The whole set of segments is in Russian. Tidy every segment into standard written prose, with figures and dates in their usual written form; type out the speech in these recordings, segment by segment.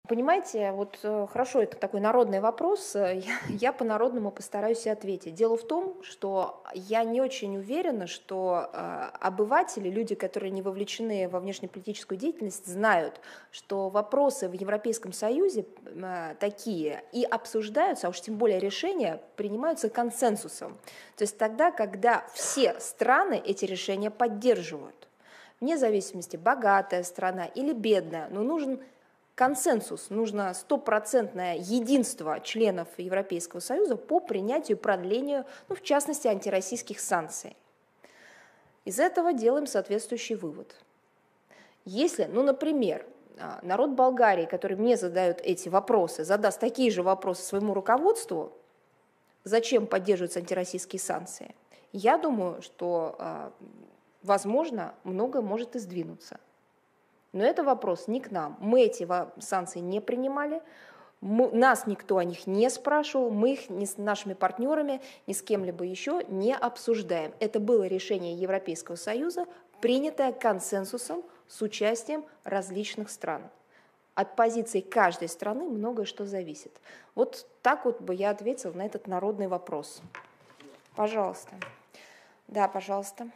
Понимаете, вот хорошо, это такой народный вопрос, я по-народному постараюсь и ответить. Дело в том, что я не очень уверена, что обыватели, люди, которые не вовлечены во внешнеполитическую деятельность, знают, что вопросы в Европейском Союзе такие и обсуждаются, а уж тем более решения принимаются консенсусом. То есть тогда, когда все страны эти решения поддерживают. Вне зависимости, богатая страна или бедная, но нужен консенсус, нужно стопроцентное единство членов Европейского Союза по принятию и продлению, в частности, антироссийских санкций. Из этого делаем соответствующий вывод. Если, например, народ Болгарии, который мне задает эти вопросы, задаст такие же вопросы своему руководству, зачем поддерживаются антироссийские санкции, я думаю, что, возможно, многое может и сдвинуться. Но это вопрос не к нам. Мы эти санкции не принимали, нас никто о них не спрашивал, мы их ни с нашими партнерами, ни с кем-либо еще не обсуждаем. Это было решение Европейского Союза, принятое консенсусом с участием различных стран. От позиции каждой страны многое что зависит. Вот так вот бы я ответила на этот народный вопрос. Пожалуйста. Да, пожалуйста.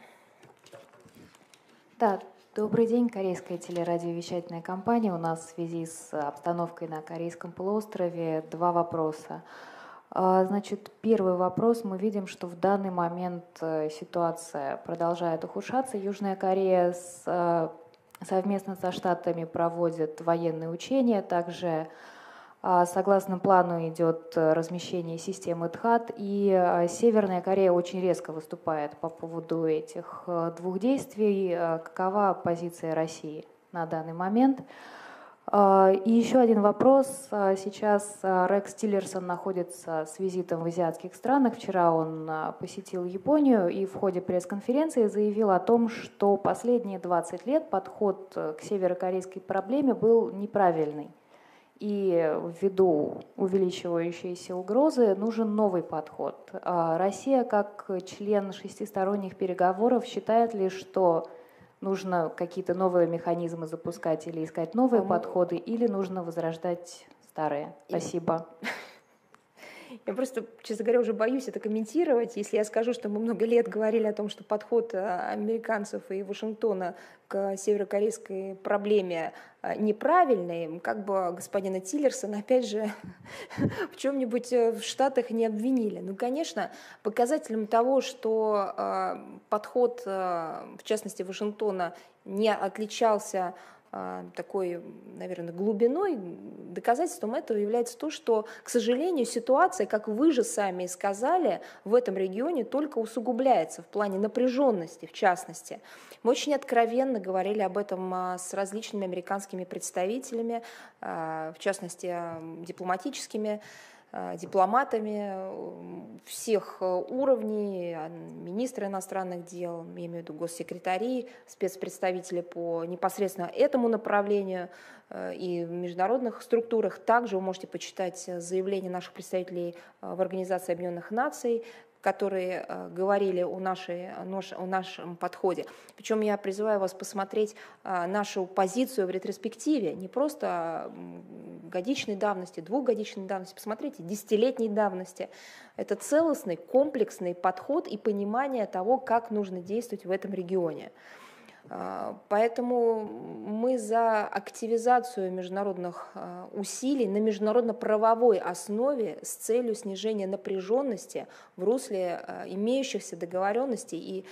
Да. Добрый день, Корейская телерадиовещательная компания. У нас в связи с обстановкой на Корейском полуострове два вопроса. Значит, первый вопрос. Мы видим, что в данный момент ситуация продолжает ухудшаться. Южная Корея совместно со Штатами проводит военные учения. Также, согласно плану, идет размещение системы ТХАД, и Северная Корея очень резко выступает по поводу этих двух действий. Какова позиция России на данный момент? И еще один вопрос. Сейчас Рекс Тиллерсон находится с визитом в азиатских странах. Вчера он посетил Японию и в ходе пресс-конференции заявил о том, что последние 20 лет подход к северокорейской проблеме был неправильный. И ввиду увеличивающейся угрозы нужен новый подход. Россия, как член шестисторонних переговоров, считает ли, что нужно какие-то новые механизмы запускать или искать новые подходы, или нужно возрождать старые? Спасибо. Я просто, честно говоря, уже боюсь это комментировать. Если я скажу, что мы много лет говорили о том, что подход американцев и Вашингтона к северокорейской проблеме неправильный, как бы господина Тиллерсона, опять же, в чем-нибудь в Штатах не обвинили. Ну, конечно, показателем того, что подход, в частности, Вашингтона, не отличался такой, наверное, глубиной, доказательством этого является то, что, к сожалению, ситуация, как вы же сами сказали, в этом регионе только усугубляется в плане напряженности, в частности. Мы очень откровенно говорили об этом с различными американскими представителями, в частности, дипломатическими дипломатами всех уровней, министры иностранных дел, я имею в виду госсекретари, спецпредставители по непосредственно этому направлению и в международных структурах. Также вы можете почитать заявления наших представителей в Организации Объединенных Наций, которые говорили о нашем подходе. Причем я призываю вас посмотреть нашу позицию в ретроспективе, не просто годичной давности, двухгодичной давности, посмотрите, десятилетней давности. Это целостный, комплексный подход и понимание того, как нужно действовать в этом регионе. Поэтому мы за активизацию международных усилий на международно-правовой основе с целью снижения напряженности в русле имеющихся договоренностей. И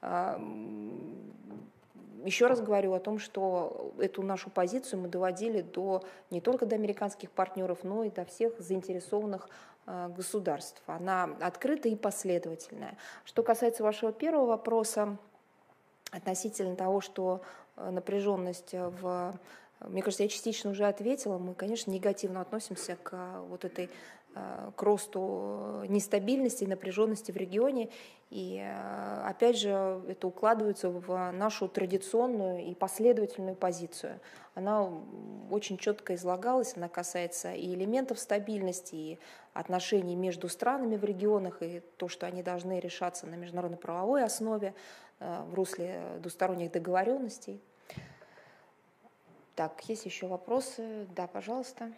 еще раз говорю о том, что эту нашу позицию мы доводили не только до американских партнеров, но и до всех заинтересованных государств. Она открытая и последовательная. Что касается вашего первого вопроса, относительно того, что напряженность мне кажется, я частично уже ответила, мы, конечно, негативно относимся к к росту нестабильности и напряженности в регионе. И, опять же, это укладывается в нашу традиционную и последовательную позицию. Она очень четко излагалась, она касается и элементов стабильности, и отношений между странами в регионах, и то, что они должны решаться на международно-правовой основе, в русле двусторонних договоренностей. Так, есть еще вопросы? Да, пожалуйста.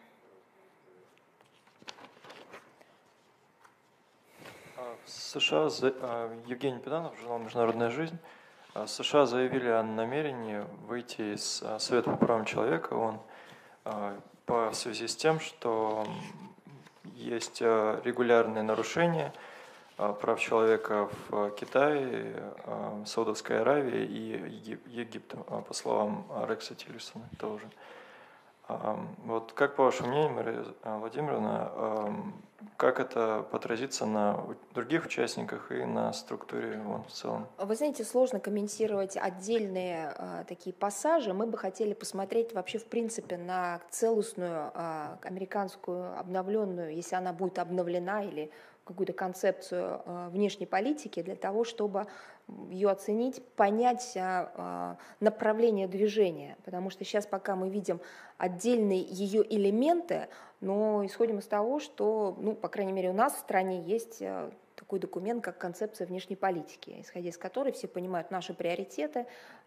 В США Евгений Педанов, журнал «Международная жизнь». США заявили о намерении выйти из Совета по правам человека в связи с тем, что есть регулярные нарушения прав человека в Китае, Саудовской Аравии и Египте, по словам Рекса Тиллерсона тоже. Вот как, по вашему мнению, Мария Владимировна, как это отразится на других участниках и на структуре ООН в целом? Вы знаете, сложно комментировать отдельные такие пассажи. Мы бы хотели посмотреть вообще, в принципе, на целостную американскую обновленную, если она будет обновлена, или какую-то концепцию внешней политики для того, чтобы ее оценить, понять направление движения. Потому что сейчас пока мы видим отдельные ее элементы, но исходим из того, что, ну, по крайней мере, у нас в стране есть такой документ, как концепция внешней политики, исходя из которой все понимают наши приоритеты,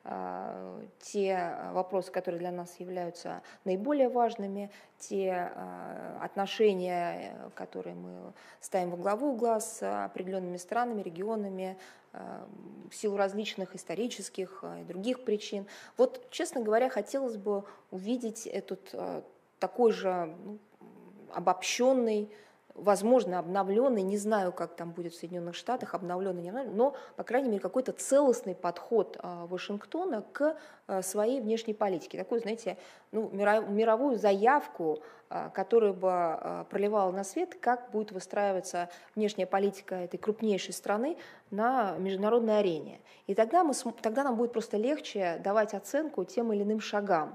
те вопросы, которые для нас являются наиболее важными, те отношения, которые мы ставим во главу угла с определенными странами, регионами, в силу различных исторических и других причин. Вот, честно говоря, хотелось бы увидеть этот такой же обобщенный, возможно, обновленный, не знаю, как там будет в Соединенных Штатах, обновленный, не обновленный, но, по крайней мере, какой-то целостный подход Вашингтона к своей внешней политике. Такую, знаете, мировую заявку, которая бы проливала на свет, как будет выстраиваться внешняя политика этой крупнейшей страны на международной арене. И тогда нам будет просто легче давать оценку тем или иным шагам.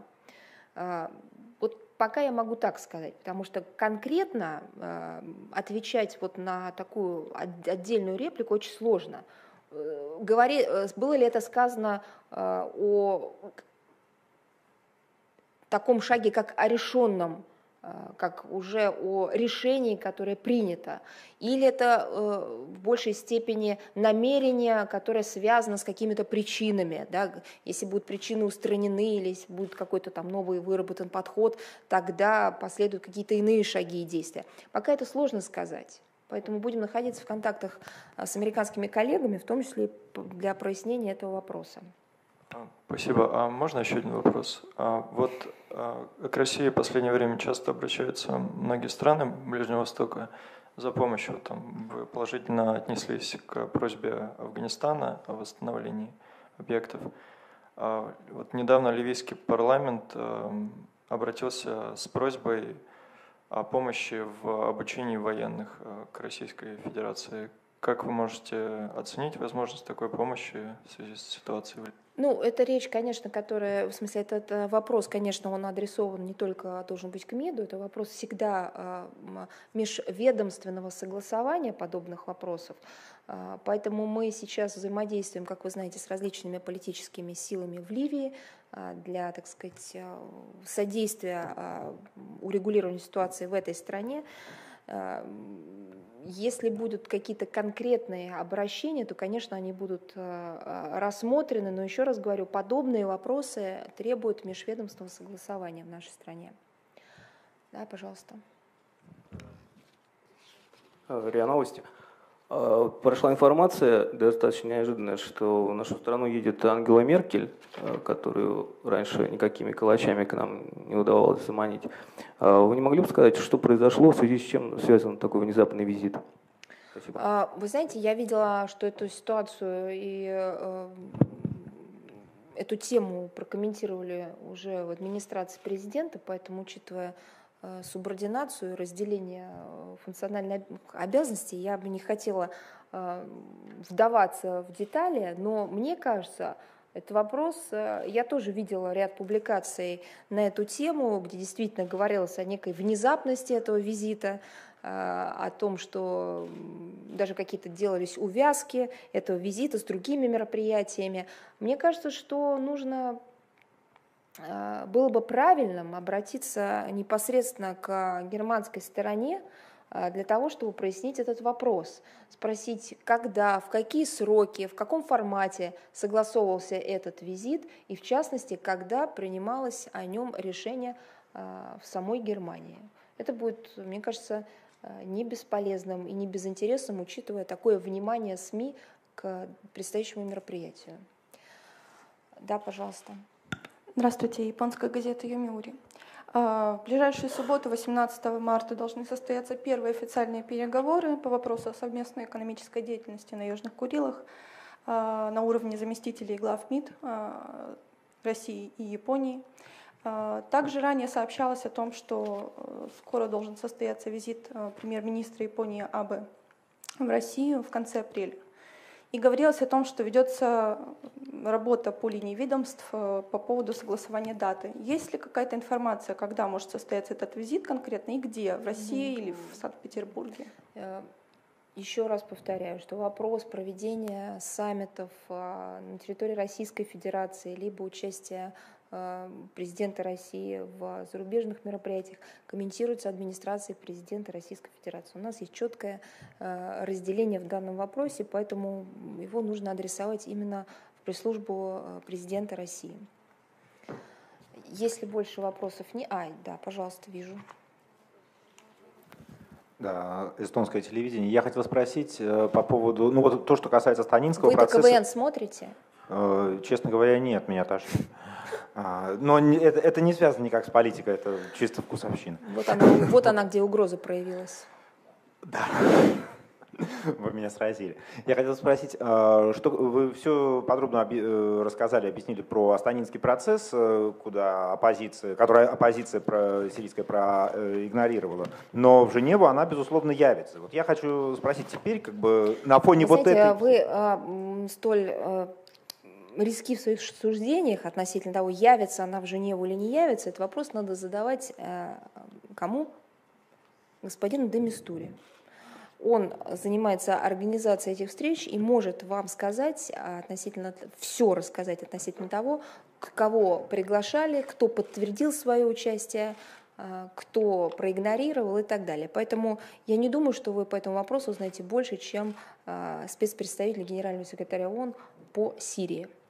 Пока я могу так сказать, потому что конкретно отвечать вот на такую отдельную реплику очень сложно. Было ли это сказано о таком шаге, как о решенном, как уже о решении, которое принято, или это в большей степени намерение, которое связано с какими-то причинами, да? Если будут причины устранены, или если будет какой-то там новый выработан подход, тогда последуют какие-то иные шаги и действия. Пока это сложно сказать. Поэтому будем находиться в контактах с американскими коллегами, в том числе для прояснения этого вопроса. Спасибо. А можно еще один вопрос? К России в последнее время часто обращаются многие страны Ближнего Востока за помощью. Вы положительно отнеслись к просьбе Афганистана о восстановлении объектов. Недавно ливийский парламент обратился с просьбой о помощи в обучении военных к Российской Федерации. Как вы можете оценить возможность такой помощи в связи с ситуацией? Это речь, конечно, этот вопрос, конечно, он адресован не только должен быть к МИДу, это вопрос всегда межведомственного согласования подобных вопросов. Поэтому мы сейчас взаимодействуем, как вы знаете, с различными политическими силами в Ливии для, так сказать, содействия урегулированию ситуации в этой стране. Если будут какие-то конкретные обращения, то, конечно, они будут рассмотрены, но еще раз говорю, подобные вопросы требуют межведомственного согласования в нашей стране. Да, пожалуйста. РИА Новости. Прошла информация достаточно неожиданная, что в нашу страну едет Ангела Меркель, которую раньше никакими калачами к нам не удавалось заманить. Вы не могли бы сказать, что произошло, в связи с чем связан такой внезапный визит? Спасибо. Вы знаете, я видела, что эту ситуацию и эту тему прокомментировали уже в администрации президента, поэтому, учитывая субординацию и разделение функциональных обязанностей, я бы не хотела вдаваться в детали, но мне кажется, этот вопрос, я тоже видела ряд публикаций на эту тему, где действительно говорилось о некой внезапности этого визита, о том, что даже какие-то делались увязки этого визита с другими мероприятиями. Мне кажется, что нужно было бы правильным обратиться непосредственно к германской стороне для того, чтобы прояснить этот вопрос, спросить, когда, в какие сроки, в каком формате согласовывался этот визит и, в частности, когда принималось о нем решение в самой Германии. Это будет, мне кажется, не бесполезным и не безинтересным, учитывая такое внимание СМИ к предстоящему мероприятию. Да, пожалуйста. Здравствуйте, японская газета «Юмиури». В ближайшую субботу, 18 марта, должны состояться первые официальные переговоры по вопросу о совместной экономической деятельности на Южных Курилах на уровне заместителей глав МИД России и Японии. Также ранее сообщалось о том, что скоро должен состояться визит премьер-министра Японии Абе в Россию в конце апреля. И говорилось о том, что ведется работа по линии ведомств по поводу согласования даты. Есть ли какая-то информация, когда может состояться этот визит конкретно и где? В России или в Санкт-Петербурге? Еще раз повторяю, что вопрос проведения саммитов на территории Российской Федерации либо участия президента России в зарубежных мероприятиях комментируется администрацией президента Российской Федерации. У нас есть четкое разделение в данном вопросе, поэтому его нужно адресовать именно в пресс-службу президента России. Если больше вопросов не... Да, пожалуйста, вижу. Да, эстонское телевидение. Я хотел спросить по поводу, ну вот то, что касается станинского процесса. Вы КВН смотрите? Честно говоря, нет, меня тошнит. Но это не связано никак с политикой, это чисто вкусовщина. Вот она, где угроза проявилась. Да. Вы меня сразили. Я хотел спросить, что вы все подробно рассказали, объяснили про астанинский процесс, которую оппозиция сирийская проигнорировала. Но в Женеву она, безусловно, явится. Вот я хочу спросить теперь, как бы на фоне вот этой... Вы столь риски в своих суждениях относительно того, явится она в Женеву или не явится, этот вопрос надо задавать кому? Господину де Мистуре. Он занимается организацией этих встреч и может вам сказать все рассказать относительно того, кого приглашали, кто подтвердил свое участие, кто проигнорировал и так далее. Поэтому я не думаю, что вы по этому вопросу знаете больше, чем спецпредставитель генерального секретаря ООН по Сирии.